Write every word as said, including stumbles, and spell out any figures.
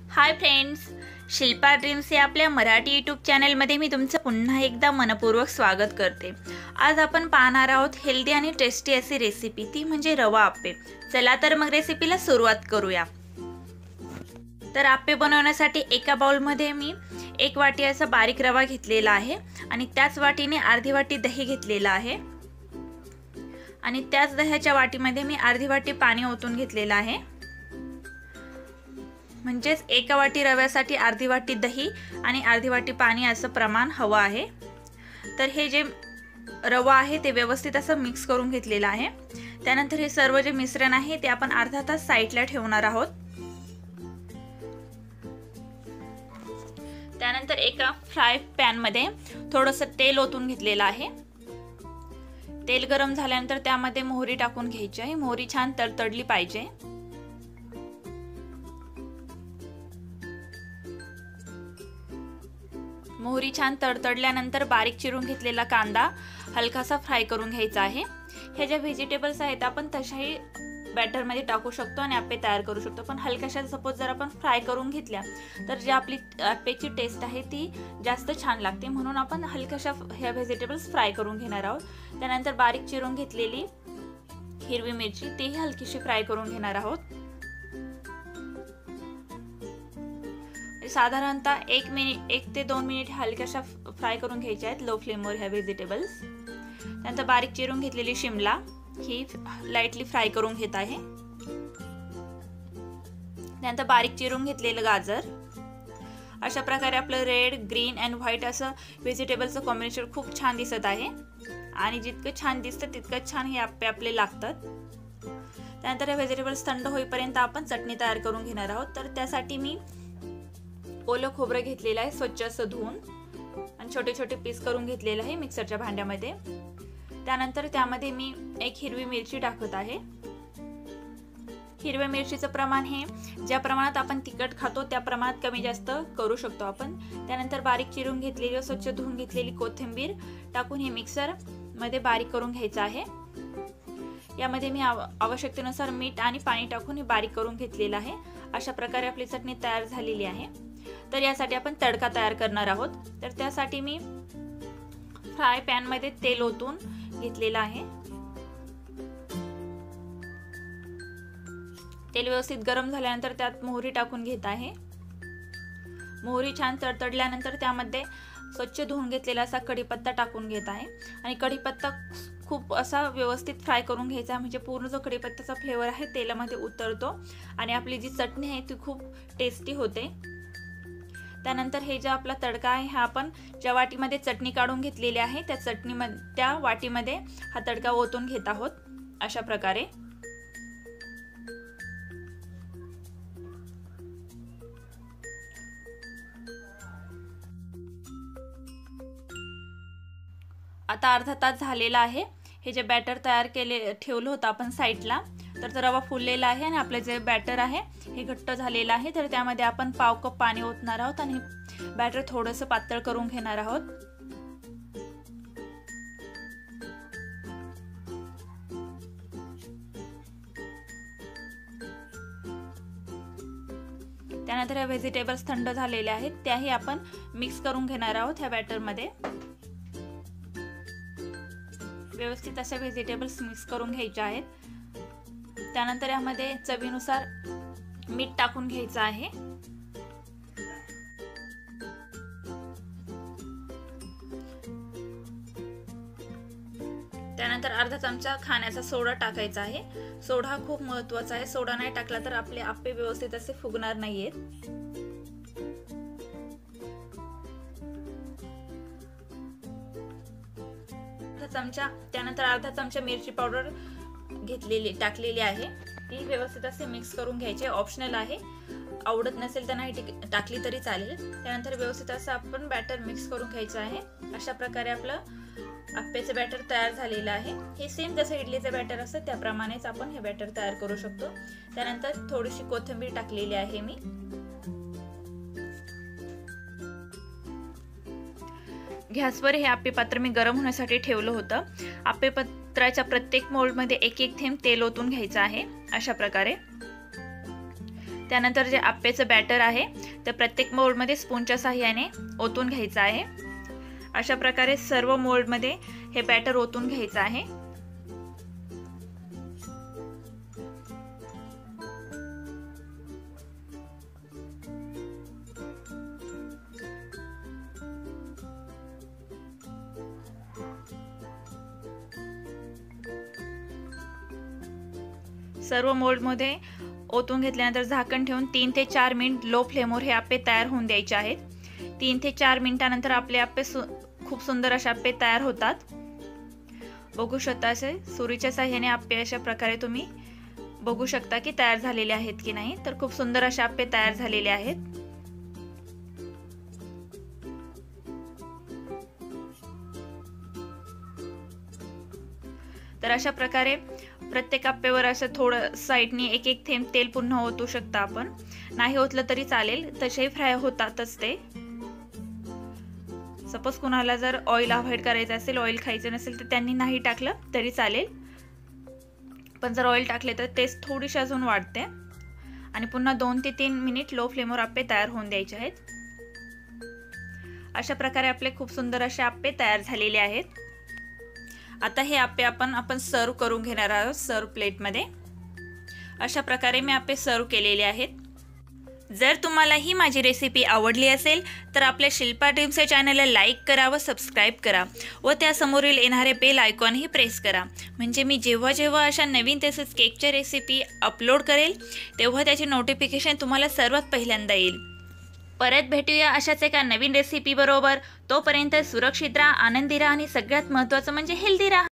Hi friends, Shilpa dreams या आपल्या Marathi YouTube चॅनलमध्ये मी तुमचं पुन्हा एकदा मनपूर्वक स्वागत करते। आज आपण पाहणार आहोत हेल्दी आणि टेस्टी अशी रेसिपी, ती म्हणजे रवा आप्पे। चला तर मग रेसिपीला सुरुवात करूया। तर आप्पे बनवण्यासाठी एका बाउलमध्ये मी एक वाटी असा बारीक रवा घेतलेला आहे आणि त्याच वाटीने अर्धी वाटी दही घेतलेला आहे आणि त्याच दह्याच्या वाटीमध्ये मी अर्धी वाटी पाणी ओतून घेतलेला आहे। म्हणजेच एका वाटी रव्यासाठी अर्धी वाटी दही आणि अर्धी वाटी पाणी असं प्रमाण हवं आहे। तर हे जे रवा आहे ते व्यवस्थित असं मिक्स करून घेतलेलं आहे। त्यानंतर हे सर्व जे मिश्रण आहे ते आपण अर्धा तास साईडला ठेवणार आहोत। त्यानंतर एका फ्राय पॅन मध्ये थोडंसं तेल ओतून घेतलेलं आहे। तेल गरम झाल्यानंतर त्यामध्ये मोहरी टाकून घ्यायची आहे। मोहरी छान तडतडली पाहिजे। मोहरी छान तडतडल्यानंतर बारीक चिरून घेतलेला कांदा हलकासा फ्राय करून घ्यायचा आहे। हे जे व्हेजिटेबल्स आहेत आपण तशाही बॅटर मध्ये टाकू शकतो आणि आप्पे तयार करू शकतो, पण हलकाशा सपोज जर आपण फ्राय करून घेतल्या तर जी आपली आप्पेची टेस्ट आहे ती जास्त छान लागते, म्हणून आपण हलकाशा ह्या व्हेजिटेबल्स फ्राय करून घेणार आहोत। त्यानंतर बारीक चिरून घेतलेली हिरवी मिरची तीही हलकीशी फ्राय करून घेणार आहोत। साधारणतः एक मिनिट एक ते दोन मिनिट हलकाशा फ्राय करून घ्यायचे आहेत लो फ्लेमवर ह्या व्हेजिटेबल्स। त्यानंतर बारीक चिरून घेतलेली शिमला ही लाईटली फ्राय करून घेत आहे। त्यानंतर बारीक चिरून घेतलेलं गाजर। अशा प्रकारे आपलं रेड, ग्रीन अँड व्हाईट असं व्हेजिटेबलचं कॉम्बिनेशन खूप छान दिसत आहे आणि जितकं छान दिसतं तितकं छान हे आप्पे आपले लागतात। त्यानंतर हे व्हेजिटेबल्स थंड होईपर्यंत आपण चटणी तयार करून घेणार आहोत। तर त्यासाठी मी ओलं खोबरं घेतलेलं आहे स्वच्छ असं धुवून आणि छोटे छोटे पीस करून घेतलेलं आहे मिक्सरच्या भांड्यामध्ये। त्यानंतर त्यामध्ये मी एक हिरवी मिरची टाकत आहे। हिरव्या मिरचीचं प्रमाण हे ज्या प्रमाणात आपण तिखट खातो त्या प्रमाणात कमी जास्त करू शकतो आपण। त्यानंतर बारीक चिरून घेतलेली व स्वच्छ धुवून घेतलेली कोथिंबीर टाकून हे मिक्सर मध्ये बारीक करून घ्यायचं आहे। यामध्ये मी आवश्यकतेनुसार मीठ आणि पाणी टाकून हे बारीक करून घेतलेलं आहे। अशा प्रकारे आपली चटणी तयार झालेली आहे। तर यासाठी आपण तडका तयार करणार आहोत। तर त्यासाठी मी फ्राय पॅन मध्ये तेल ओतून घेतलेलं आहे। तेल व्यवस्थित गरम झाल्यानंतर त्यात मोहरी टाकून घेत आहे। मोहरी छान तडतडल्यानंतर त्यामध्ये स्वच्छ धुवून घेतलेला असा कढीपत्ता टाकून घेत आहे आणि कढीपत्ता खूप असा व्यवस्थित फ्राय करून घ्यायचा, म्हणजे पूर्ण जो कढीपत्त्याचा फ्लेवर आहे तेलामध्ये उतरतो आणि आपली जी चटणी आहे ती खूप टेस्टी होते। त्यानंतर हे जे आपला तडका आहे हा आपण ज्या वाटीमध्ये चटणी काढून घेतलेली आहे त्या चटणीमध्ये त्या वाटीमध्ये हा तडका ओतून घेत आहोत अशा प्रकारे। आता अर्धा तास झालेला आहे। हे जे बॅटर तयार केले ठेवलं होतं आपण साईडला, तर तो रवा फुललेला आहे आणि आपले जे बॅटर आहे हे घट्ट झालेलं आहे। तर त्यामध्ये आपण पाव कप पाणी ओतणार आहोत आणि बॅटर थोडंसं पातळ करून घेणार आहोत। त्यानंतर हे व्हेजिटेबल्स थंड झालेले आहेत त्याही आपण मिक्स करून घेणार आहोत ह्या बॅटर मध्ये। व्यवस्थित असे व्हेजिटेबल्स मिक्स करून घ्यायचे आहेत। त्यानंतर यामध्ये चवीनुसार मीठ टाकून घ्यायचं आहे। त्यानंतर अर्धा चमचा खाण्याचा सोडा टाकायचा आहे। सोडा हा खूप महत्त्वाचा आहे, सोडा नाही टाकला तर आपले आप्पे व्यवस्थित असे फुगणार नाहीयेत। चमचा त्यानंतर अर्धा चमचा मिरची पावडर घेतलेली टाकलेली आहे, ती व्यवस्थित असे मिक्स करून घ्यायचे। ऑप्शनल आहे, आवडत नसेल तर नाही टाकली तरी चालेल। त्यानंतर व्यवस्थित असं आपण बॅटर मिक्स करून घ्यायचं आहे। अशा प्रकारे आपलं आप्पेचं बॅटर तयार झालेलं आहे। हे सेम जसं इडलीचं बॅटर असतं त्याप्रमाणेच आपण हे बॅटर तयार करू शकतो। त्यानंतर थोडीशी कोथिंबीर टाकलेली आहे मी। गॅसवर हे आप्पे पात्र मी गरम होण्यासाठी ठेवलं होतं। आप्पे पात्राच्या प्रत्येक मोल्ड मध्ये एक एक थेंब तेल ओतून घ्यायचं आहे अशा प्रकारे। त्यानंतर जे आप्पेचं बॅटर आहे तर प्रत्येक मोल्डमध्ये स्पूनच्या साहाय्याने ओतून घ्यायचं आहे। अशा प्रकारे सर्व मोल्डमध्ये हे बॅटर ओतून घ्यायचं आहे। सर्व मोल्डमध्ये ओतून घेतल्यानंतर झाकण ठेवून तीन ते चार मिनिट लो फ्लेमवर हे आप्पे तयार होऊन द्यायचे आहेत। तीन ते चार मिनिटानंतर आपले आप्पे सु खूप सुंदर असे आप्पे तयार होतात। बघू शकता असे सुरीच्या साहाय्याने आप्पे अशा प्रकारे तुम्ही बघू शकता की तयार झालेले आहेत की नाही। तर खूप सुंदर असे आप्पे तयार झालेले आहेत। तर अशा प्रकारे प्रत्येक आप्पेवर असं थोडं साईडनी एक एक थेंब तेल पुन्हा ओतू शकता आपण, नाही ओतलं तरी चालेल, तसे फ्राय होतातच ते। सपोज कुणाला जर ऑइल अवॉइड करायचं असेल, ऑइल खायचं नसेल तर त्यांनी नाही टाकलं तरी चालेल, पण जर ऑइल टाकले तर टेस्ट थोडीशी अजून वाढते। आणि पुन्हा दोन ते तीन मिनिट लो फ्लेमवर आप्पे तयार होऊन द्यायचे आहेत। अशा प्रकारे आपले खूप सुंदर असे आप्पे तयार झालेले आहेत। आता हे आप्पे आपण आपण सर्व करून घेणार आहोत सर्व प्लेटमध्ये। अशा प्रकारे मी आप्पे सर्व केलेले आहेत। जर तुम्हाला ही माझी रेसिपी आवडली असेल तर आपल्या शिल्पा ड्रीम्स या चॅनलला लाईक करा व सबस्क्राईब करा व त्यासमोरील येणारे बेल आयकॉनही प्रेस करा, म्हणजे मी जेव्हा जेव्हा अशा नवीन तसेच केकच्या रेसिपी अपलोड करेल तेव्हा त्याचे नोटिफिकेशन तुम्हाला सर्वात पहिल्यांदा येईल। परत भेटूया अशाच एका नवीन रेसिपी बरोबर। तोपर्यंत सुरक्षित राहा, आनंदी राहा आणि सगळ्यात महत्त्वाचं म्हणजे हेल्दी राहा।